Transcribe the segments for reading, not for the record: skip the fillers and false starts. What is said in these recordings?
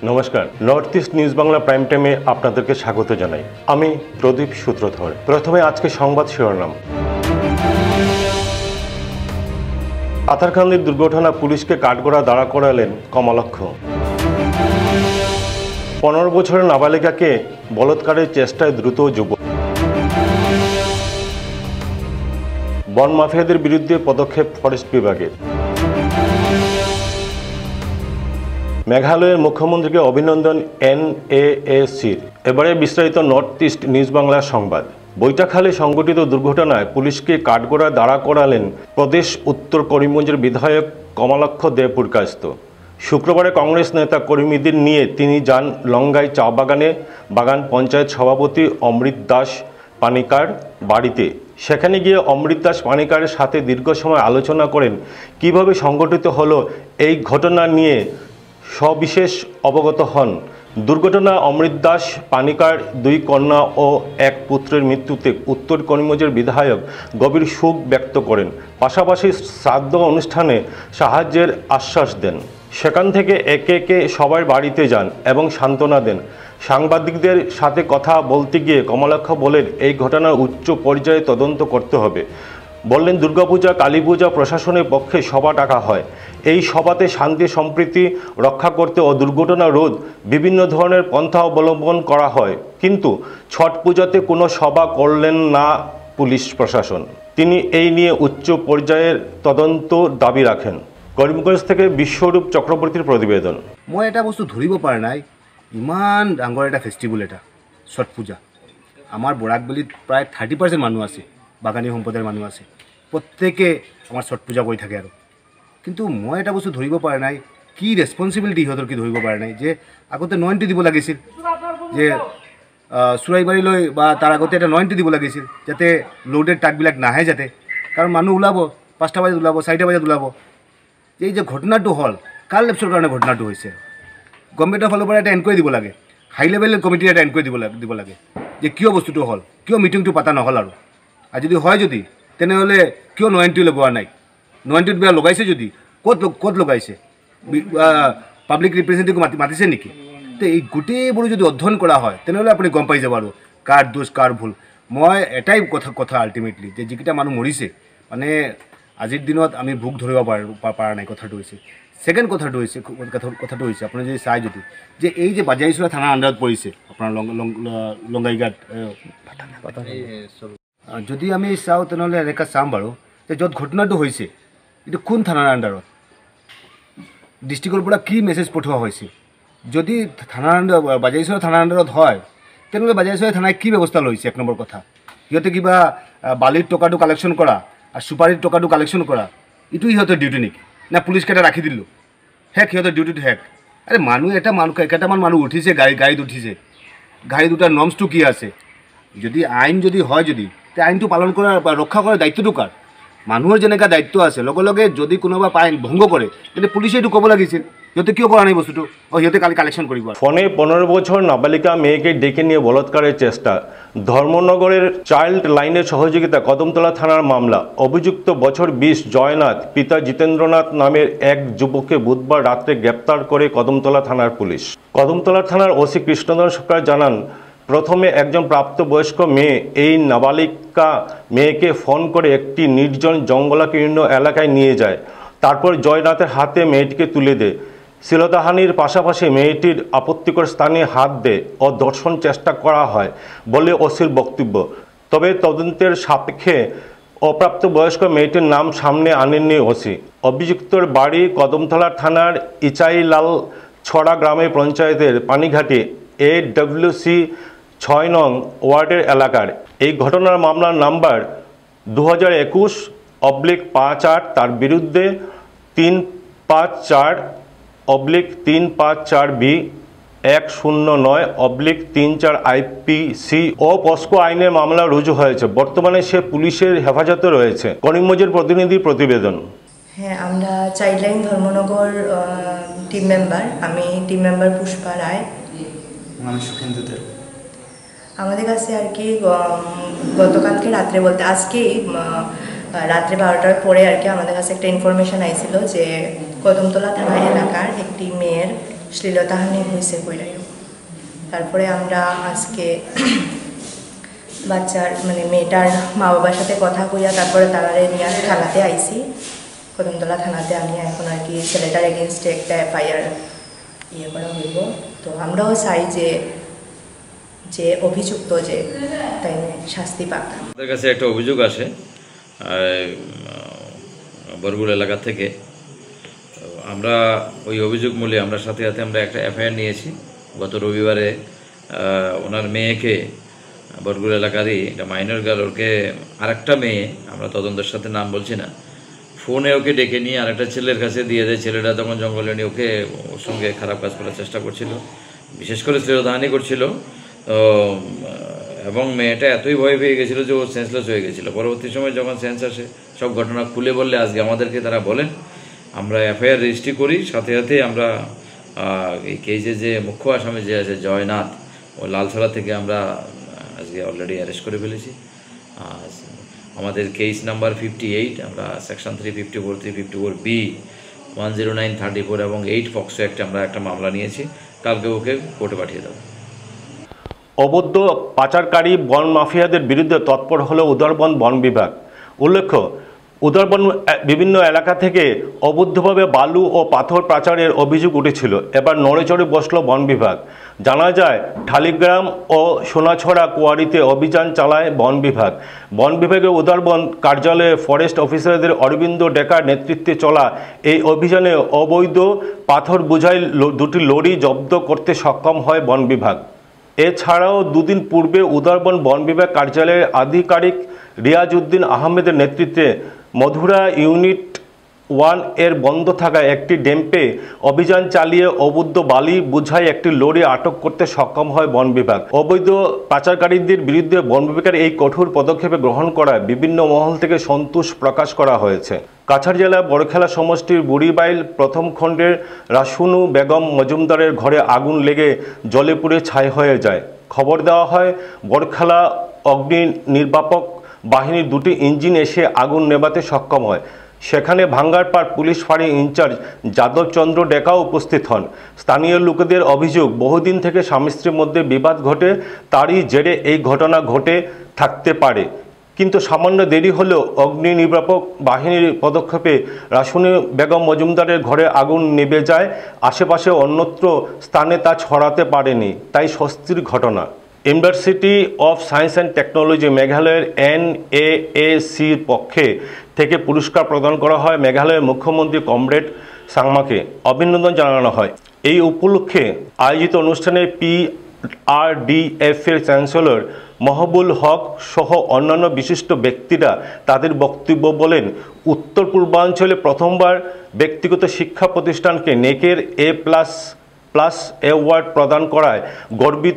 নমস্কার, north east news Bangla prime টাইমে আপনাদেরকে স্বাগত জানাই। আমি প্রদীপ সূত্রধর। প্রথমে আজকে সংবাদ শিরোনাম। আথারকান্দির দুর্ঘটনা, পুলিশকে কাঠগড়া দাঁড়া করালেন কমলাক্ষ। 15 বছরের নাবালিকাকে বলাৎকারের চেষ্টায় দ্রুত যুবক। বন মাফিয়াদের বিরুদ্ধে পদক্ষেপ ফরেস্ট বিভাগের। মেঘালয়ের মুখ্যমন্ত্রীকে অভিনন্দন NAACর। এবারে বিস্তারিত নর্থ ইস্ট নিউজ বাংলার সংবাদ। বৈঠাখালে সংঘটিত দুর্ঘটনায় পুলিশকে কাঠগড়া দাঁড়া করালেন প্রদেশ উত্তর করিমগঞ্জের বিধায়ক কমলাক্ষ দে পুরকায়স্থ। শুক্রবারে কংগ্রেস নেতা কর্মীদের নিয়ে তিনি যান লঙ্গাই চা বাগানে বাগান পঞ্চায়েত সভাপতি অমৃত দাস পানিকার বাড়িতে। সেখানে গিয়ে অমৃত দাস পানিকারের সাথে দীর্ঘ সময় আলোচনা করেন কিভাবে সংঘটিত হলো এই ঘটনা নিয়ে সবিশেষ অবগত হন। দুর্ঘটনা অমৃত দাস পানিকার 2 কন্যা ও 1 পুত্রের মৃত্যুতে উত্তর করিমগঞ্জের বিধায়ক গভীর শোক ব্যক্ত করেন। পাশাপাশি শ্রাদ্ধ অনুষ্ঠানে সাহায্যের আশ্বাস দেন। সেখান থেকে একে একে সবার বাড়িতে যান এবং সান্ত্বনা দেন। সাংবাদিকদের সাথে কথা বলতে গিয়ে কমলাক্ষ বলেন, এই ঘটনার উচ্চ পর্যায়ে তদন্ত করতে হবে। বললেন, দুর্গাপূজা কালী পূজা প্রশাসনের পক্ষে সভা ডাকা হয়। এই সভাতে শান্তি সম্প্রীতি রক্ষা করতে ও দুর্ঘটনা রোধ বিভিন্ন ধরনের পন্থা অবলম্বন করা হয়, কিন্তু ছট পূজাতে কোনো সভা করলেন না পুলিশ প্রশাসন। তিনি এই নিয়ে উচ্চ পর্যায়ের তদন্ত দাবি রাখেন। করিমগঞ্জ থেকে বিশ্বরূপ চক্রবর্তীর প্রতিবেদন। মই এটা বস্তু ধৰিব পৰা নাই, ইমান ডাঙৰ এটা ফেষ্টিভেল, এটা ছট পূজা। আমাৰ বৰাকবেলিত প্ৰায় 30% মানুহ আছে, বাগানী সম্প্ৰদায়ৰ মানুহ আছে, প্ৰত্যেকে আমাৰ ছট পূজা কৰি থাকে। আৰু কিন্তু মই এটা বস্তু ধৰিব পৰা নাই, কি ৰেছপনচিবিলিটি সিহঁতৰ কি ধৰিব পৰা নাই, যে আগতে 9টি দিব লাগিছিল, যে চোৰাইবাৰীলৈ বা তাৰ আগতে এটা 9টি দিব লাগিছিল, যাতে লোডেড ট্ৰাকবিলাক নাহে, যাতে কাৰণ মানুহ ওলাব 5টা বজাত ওলাব, 4টা বজাত ওলাব। এই যে ঘটনাটো হ'ল, কাৰ লেপছৰ কাৰণে ঘটনাটো হৈছে, গভৰ্ণমেণ্টৰ ফালৰ পৰা এটা এনকুৱাৰী দিব লাগে, হাই লেভেল কমিটিৰ এটা এনকুৱাৰী দিব লাগে যে কিয় বস্তুটো হ'ল, কিয় মিটিংটো পাতা নহ'ল। আৰু যদি হয়, যদি তেনেহ'লে কিয় 9টি লগোৱা নাই, 9টিত বেয়া লগাইছে যদি ক'ত লগাইছে, পাব্লিক ৰিপ্ৰেজেণ্টেটিভ মাতিছে নেকি? তো এই গোটেইবোৰ যদি অধ্যয়ন কৰা হয়, তেনেহ'লে আপুনি গম পাই যাব আৰু কাৰ দোষ কাৰ ভুল। মই এটাই কথা আল্টিমেটলি, যে যিকেইটা মানুহ মৰিছে, মানে আজিৰ দিনত আমি ভোগ ধৰিব পৰা নাই, কথাটো হৈছে। ছেকেণ্ড কথাটো হৈছে আপুনি যদি চাই, যদি যে এই যে বাজাইচৰা থানাৰ আণ্ডাৰত পৰিছে আপোনাৰ লংগাইঘাট, যদি আমি চাওঁ তেনেহ'লে এনেকৈ চাম বাৰু, যে য'ত ঘটনাটো হৈছে এইটো কোন থানাৰ আণ্ডাৰত, ডিষ্ট্ৰিক্টৰ পৰা কি মেছেজ পঠোৱা হৈছে। যদি বাজাইচৰা থানাৰ আণ্ডাৰত হয়, তেনেহ'লে বাজাইচৰা থানাই কি ব্যৱস্থা লৈছে? 1 নম্বৰ কথা, সিহঁতে কিবা বালিৰ টকাটো কালেকশ্যন কৰা আৰু চুপাৰীৰ টকাটো কালেকশ্যন কৰা, এইটো সিহঁতৰ ডিউটি নেকি? না পুলিচকেইটা ৰাখি দিলোঁ, হেক সিহঁতৰ ডিউটিটো হেক। আৰে কেইটামান মানুহ উঠিছে, গাড়ীত উঠিছে, গাড়ী দুটাৰ নৰ্মছটো কি আছে? যদি আইন যদি হয়, যদি তে আইনটো পালন কৰা বা ৰক্ষা কৰাৰ দায়িত্বটো কাৰ? মানুহৰ যেনেকুৱা দায়িত্ব আছে, লগে যদি কোনোবা আইন ভংগ কৰে, তেন্তে পুলিচে এইটো ক'ব লাগিছিল, সিহঁতে কিয় কৰা নাই বস্তুটো, সিহঁতে কালি কালেকশ্যন কৰিব। ফোনে 15 বছর নাবালিকা মেয়েকে ডেকে নিয়ে বলাৎকারের চেষ্টা। ধর্মনগরের চাইল্ড লাইনের সহযোগিতা কদমতলা থানার মামলা। অভিযুক্ত বছর 20 জয়নাথ, পিতা জিতেন্দ্রনাথ নামের এক যুবককে বুধবার রাত্রে গ্রেপ্তার করে কদমতলা থানার পুলিশ। কদমতলা থানার ওসি কৃষ্ণধর সরকার জানান, প্রথমে একজন প্রাপ্তবয়স্ক মেয়ে এই নাবালিকা মেয়েকে ফোন করে একটি নির্জন জঙ্গলাকীর্ণ এলাকায় নিয়ে যায়। তারপর জয়নাথের হাতে মেয়েটিকে তুলে দেয়। শ্লীলতাহানির পাশাপাশি মেয়েটির আপত্তিকর স্থানে হাত দেয় ও ধর্ষণ চেষ্টা করা হয় বলে ওসির বক্তব্য। তবে তদন্তের সাপেক্ষে অপ্রাপ্তবয়স্ক মেয়েটির নাম সামনে আনেননি ওসি। অভিযুক্তর বাড়ি কদমতলা থানার ইচাইলাল ছড়া গ্রামের পঞ্চায়েতের পানিঘাটে AWC 6 নং ওয়ার্ডের এলাকার। এই ঘটনার মামলার নাম্বার 2021/58। তার বিরুদ্ধে 354/354B 109/34 IPC ও পস্কো আইনের মামলা রুজু হয়েছে। বর্তমানে সে পুলিশের হেফাজতে রয়েছে। করিমগঞ্জের প্রতিনিধি প্রতিবেদন। হ্যাঁ, আমরা চাইল্ডলাইন ধর্মনগর টিম মেম্বার, আমি টিম মেম্বার পুষ্পা রায়। আমি সুখেন্দু দে। আমাদের কাছে আর কি গতকালকে রাত্রে বলতে আজকেই রাত্রে 12টার পরে আর কি আমাদের কাছে একটা ইনফরমেশন আইছিল যে কদমতলা থানা এলাকার একটি মেয়ের শ্লীলতাহানি হয়েছে কইরাইও। তারপরে আমরা আজকে বাচ্চার মানে মেয়েটার মা বাবার সাথে কথা কইয়া তারপরে তারারে নিয়ে থানাতে আইছি, কদমতলা থানাতে আনিয়া এখন আর কি ছেলেটার এগেনস্টে একটা এফআইআর করা হইব। তো আমরাও চাই যে যে অভিযুক্ত যে তাই শাস্তি পাক। আমাদের কাছে একটা অভিযোগ আসে বরগুল এলাকা থেকে। আমরা ওই অভিযোগ মূলে আমরা সাথে সাথে আমরা একটা এফআইআর নিয়েছি। গত রবিবারে ওনার মেয়েকে বরগুল এলাকারই একটা মাইনর গার্ল, ওকে আরেকটা মেয়ে, আমরা তদন্তের সাথে নাম বলছি না, ফোনে ওকে ডেকে নিয়ে আরেকটা ছেলের কাছে দিয়ে দেয়। ছেলেটা তখন জঙ্গলে নিয়ে ওকে ওর সঙ্গে খারাপ কাজ করার চেষ্টা করছিল, বিশেষ করে শ্লীলতাহানি করছিল। এবং মেয়েটা এতই ভয় পেয়ে গেছিলো যে ও সেন্সলেস হয়ে গেছিলো। পরবর্তী সময় যখন সেন্স আসে সব ঘটনা খুলে বললে আজকে আমাদেরকে তারা বলেন, আমরা এফআইআর রেজিস্ট্রি করি। সাথে সাথে আমরা এই কেসে যে মুখ্য আসামি যে আছে জয়নাথ, ও লালছড়া থেকে আমরা আজকে অলরেডি অ্যারেস্ট করে ফেলেছি। আমাদের কেস নাম্বার 58, আমরা সেকশন 354, 354B, 10934 এবং 8 পক্সো অ্যাক্টে আমরা একটা মামলা নিয়েছি। কালকে ওকে কোর্টে পাঠিয়ে দেবো। অবৈধ পাচারকারী বন মাফিয়াদের বিরুদ্ধে তৎপর হলো উদারবন বন বিভাগ। উল্লেখ্য, উদারবন বিভিন্ন এলাকা থেকে অবৈধভাবে বালু ও পাথর পাচারের অভিযোগ উঠেছিল। এবার নড়েচড়ে বসল বন বিভাগ। জানা যায়, ঠালিগ্রাম ও সোনাছড়া কোয়ারিতে অভিযান চালায় বন বিভাগ। বন বিভাগের উদারবন কার্যালয়ে ফরেস্ট অফিসারদের অরবিন্দ ডেকার নেতৃত্বে চলা এই অভিযানে অবৈধ পাথর বোঝাই দুটি লরি জব্দ করতে সক্ষম হয় বন বিভাগ। এছাড়াও দুদিন পূর্বে উদারবন বন বিভাগ কার্যালয়ের আধিকারিক রিয়াজউদ্দিন আহমেদের নেতৃত্বে মধুরা ইউনিট 1 এর বন্ধ থাকা একটি ড্যাম্পে অভিযান চালিয়ে অবৈধ বালি বোঝাই একটি লরি আটক করতে সক্ষম হয় বন বিভাগ। অবৈধ পাচারকারীদের বিরুদ্ধে বন বিভাগের এই কঠোর পদক্ষেপে গ্রহণ করায় বিভিন্ন মহল থেকে সন্তোষ প্রকাশ করা হয়েছে। কাছাড় জেলার বড়খেলা সমষ্টির বুড়িবাইল প্রথম খণ্ডের রাসুনু বেগম মজুমদারের ঘরে আগুন লেগে জ্বলে পুড়ে ছাই হয়ে যায়। খবর দেওয়া হয়, বড়খেলা অগ্নি নির্বাপক বাহিনীর দুটি ইঞ্জিন এসে আগুন নেভাতে সক্ষম হয়। সেখানে ভাঙ্গারপাড় পুলিশ ফাঁড়ি ইনচার্জ যাদব চন্দ্র ডেকাও উপস্থিত হন। স্থানীয় লোকেদের অভিযোগ, বহুদিন থেকে স্বামী স্ত্রীর মধ্যে বিবাদ ঘটে, তারই জেরে এই ঘটনা ঘটে থাকতে পারে। কিন্তু সামান্য দেরি হলেও অগ্নি নির্বাপক বাহিনীর পদক্ষেপে রাসুনি বেগম মজুমদারের ঘরে আগুন নিভে যায়। আশেপাশে অন্যত্র স্থানে তা ছড়াতে পারেনি, তাই স্বস্তির ঘটনা। University of science and technology মেঘালয়ের NAACর পক্ষে থেকে পুরস্কার প্রদান করা হয় মেঘালয়ের মুখ্যমন্ত্রী কমরেড সাংমাকে। অভিনন্দন জানানো হয়। এই উপলক্ষে আয়োজিত অনুষ্ঠানে PRDF এর চ্যান্সেলর মহবুল হক সহ অন্যান্য বিশিষ্ট ব্যক্তিরা তাদের বক্তব্য বলেন। উত্তর পূর্বাঞ্চলে প্রথমবার ব্যক্তিগত শিক্ষা প্রতিষ্ঠানকে নেকের A++ অ্যাওয়ার্ড প্রদান করায় গর্বিত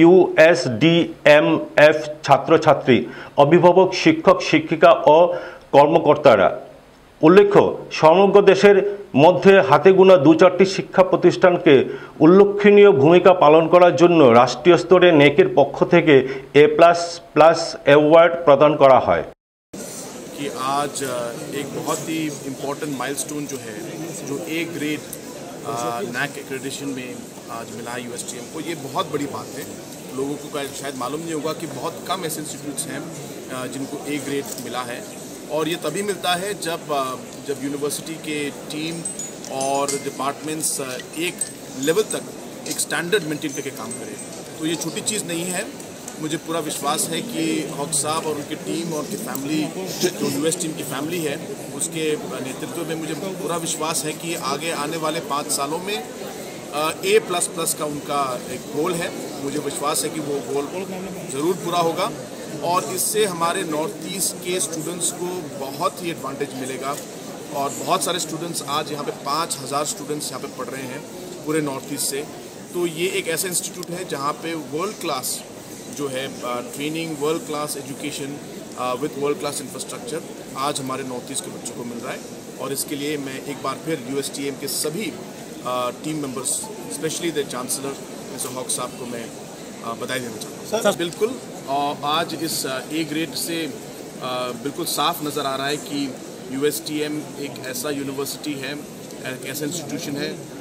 USDMF ছাত্রছাত্রী, অভিভাবক, শিক্ষক, শিক্ষিকা ও কর্মকর্তারা। উল্লেখ্য, সমগ্র দেশের মধ্যে হাতে গোনা 2-4টি শিক্ষা প্রতিষ্ঠানকে উল্লেখনীয় ভূমিকা পালন করার জন্য রাষ্ট্রীয় স্তরে নেকের পক্ষ থেকে A++ অ্যাওয়ার্ড প্রদান করা হয়। कि आज एक बहुत ही इम्पोर्टेंट माइलस्टोन जो है, जो A ग्रेड NAC एक्रेडिटेशन में आज मिला है USTM को, ये बहुत बड़ी बात है। लोगों को शायद मालूम नहीं होगा कि बहुत कम ऐसे इंस्टीट्यूट्स हैं जिनको A ग्रेड मिला है, और ये तभी मिलता है जब यूनिवर्सिटी के टीम और डिपार्टमेंट्स एक लेवल तक एक स्टैंडर्ड मेंटेन करके काम करें। तो ये छोटी चीज़ नहीं है। मुझे पूरा विश्वास है कि हॉक साहब और उनकी टीम और उनकी फैमिली, जो US टीम की फैमिली है, उसके नेतृत्व में मुझे पूरा विश्वास है कि आगे आने वाले 5 सालों में A++ का उनका एक गोल है। मुझे विश्वास है कि वो गोल ज़रूर पूरा होगा, और इससे हमारे नॉर्थ ईस्ट के स्टूडेंट्स को बहुत ही एडवांटेज मिलेगा। और बहुत सारे स्टूडेंट्स आज यहाँ पे 5000 स्टूडेंट्स यहाँ पे पढ़ रहे हैं पूरे नॉर्थ ईस्ट से। तो ये एक ऐसा इंस्टीट्यूट है जहाँ पे वर्ल्ड क्लास जो है training, world class education with world class infrastructure आज हमारे नॉर्थ ईस्ट के बच्चों को मिल रहा है। और इसके लिए मैं एक बार फिर USTM के सभी team members, specially the chancellor mister Hoque साहब को मैं बधाई देना चाहता हूँ। बिल्कुल, आज इस A ग्रेड से बिल्कुल साफ नज़र आ रहा है कि USTM एक ऐसा यूनिवर्सिटी है, एक ऐसा इंस्टीट्यूशन है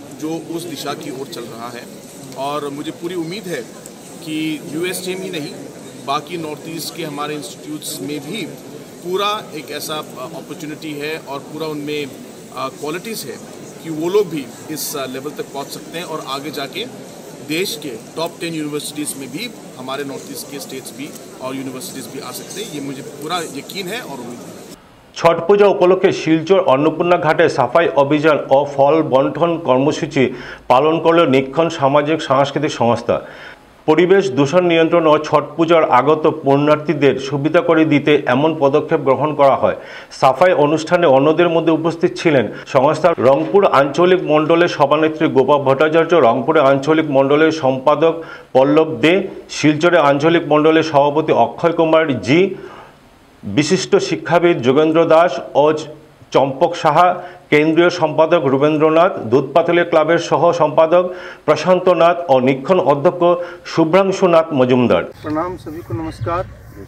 जो उस दिशा की ओर चल रहा है। और मुझे पूरी उम्मीद है कि यूएसटीएम ही नहीं, बाकी नॉर्थ ईस्ट के हमारे इंस्टीट्यूट्स में भी पूरा एक ऐसा अपॉर्चुनिटी है और पूरा उनमें क्वालिटीज़ है कि वो लोग भी इस लेवल तक पहुंच सकते हैं और आगे जाके देश के टॉप 10 यूनिवर्सिटीज़ में भी हमारे नॉर्थ ईस्ट के स्टेट्स भी और यूनिवर्सिटीज़ भी आ सकते हैं। ये मुझे पूरा यकीन है और उम्मीद है। ছট পূজা উপলক্ষে শিলচর অন্নপূর্ণা ঘাটে সাফাই অভিযান ও ফল বন্টন কর্মসূচি পালন করল নিক্ষণ সামাজিক সাংস্কৃতিক সংস্থা। পরিবেশ দূষণ নিয়ন্ত্রণ ও ছট পূজার আগত পুণ্যার্থীদের সুবিধা করে দিতে এমন পদক্ষেপ গ্রহণ করা হয়। সাফাই অনুষ্ঠানে অন্যদের মধ্যে উপস্থিত ছিলেন সংস্থার রংপুর আঞ্চলিক মণ্ডলের সভানেত্রী গোপা ভট্টাচার্য, রংপুরে আঞ্চলিক মণ্ডলের সম্পাদক পল্লব দে, শিলচরে আঞ্চলিক মণ্ডলের সভাপতি অক্ষয় কুমার জি, विशिष्ट शिक्षाविद जोगेंद्र दास और चंपक साहा, केंद्रीय सम्पादक रूपेंद्रनाथ, दूधपाथली क्लाबर सह सम्पादक प्रशांत नाथ और निक्षण अध्यक्ष शुभ्रांशुनाथ मजुमदार। प्रणाम सभी को नमस्कार।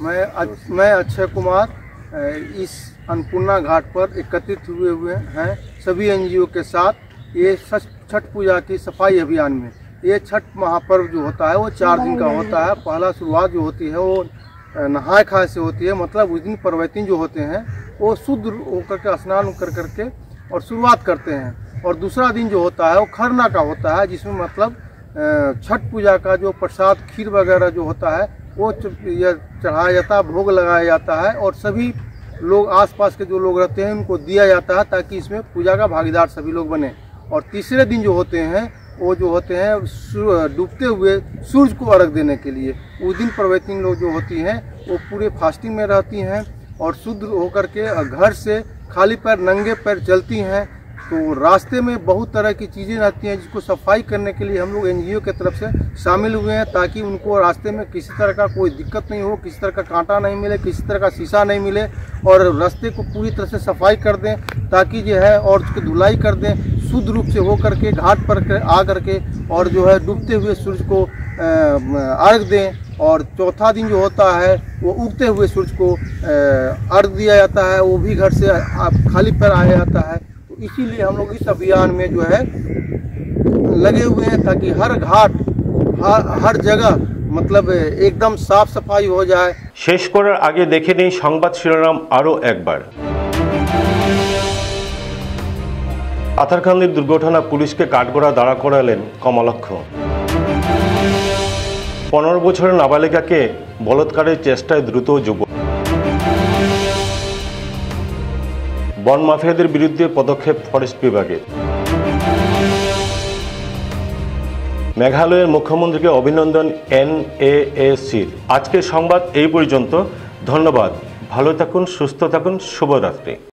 मैं अक्षय कुमार इस अन्नपूर्णा घाट पर एकत्रित हुए हैं सभी एनजीओ के साथ ये छठ पूजा की सफाई अभियान में। ये छठ महापर्व जो होता है वो 4 दिन का होता है। पहला शुरुआत जो होती है वो नहाय खाए से होती है, मतलब उस दिन पर्वतीन जो होते हैं वो शुद्ध होकर के स्नान कर करके और शुरुआत करते हैं। और दूसरा दिन जो होता है वो खरना का होता है, जिसमें मतलब छठ पूजा का जो प्रसाद खीर वगैरह जो होता है वो चढ़ाया जाता है, भोग लगाया जाता है और सभी लोग आसपास के जो लोग रहते हैं उनको दिया जाता है ताकि इसमें पूजा का भागीदार सभी लोग बने। और तीसरे दिन जो होते हैं वो जो होते हैं डूबते हुए सूरज को अर्घ देने के लिए। उस दिन पर्वतीन लोग जो होती हैं वो पूरे फास्टिंग में रहती हैं और शुद्ध होकर के घर से खाली पैर नंगे पैर चलती हैं। तो रास्ते में बहुत तरह की चीज़ें रहती हैं जिसको सफाई करने के लिए हम लोग एनजीओ की तरफ से शामिल हुए हैं ताकि उनको रास्ते में किसी तरह का कोई दिक्कत नहीं हो, किसी तरह का कांटा नहीं मिले, किसी तरह का शीशा नहीं मिले और रास्ते को पूरी तरह से सफाई कर दें ताकि जो है और उसकी धुलाई कर दें शुद्ध रूप से हो करके घाट पर आ करके और जो है डूबते हुए सूरज को अर्घ दें। और चौथा दिन जो होता है वो उगते हुए सूरज को अर्घ दिया जाता है, वो भी घर से खाली पैर आया जाता है। तो इसीलिए हम लोग इस अभियान में जो है लगे हुए हैं ताकि हर घाट हर जगह मतलब एकदम साफ सफाई हो जाए। शेष करार आगे देखे नहीं संबाद शिरोनाम आरो एक बार। आथारकांदी दुर्घटना पुलिस के काठगोड़ा दाड़ा करालेन कमलक्ष। 15 বছরের নাবালিকাকে বলৎকারের চেষ্টায় দ্রুত যুবক। বন মাফিয়াদের বিরুদ্ধে পদক্ষেপ ফরেস্ট বিভাগের। মেঘালয়ের মুখ্যমন্ত্রীকে অভিনন্দন NAACর। আজকের সংবাদ এই পর্যন্ত। ধন্যবাদ, ভালো থাকুন, সুস্থ থাকুন, শুভরাত্রি।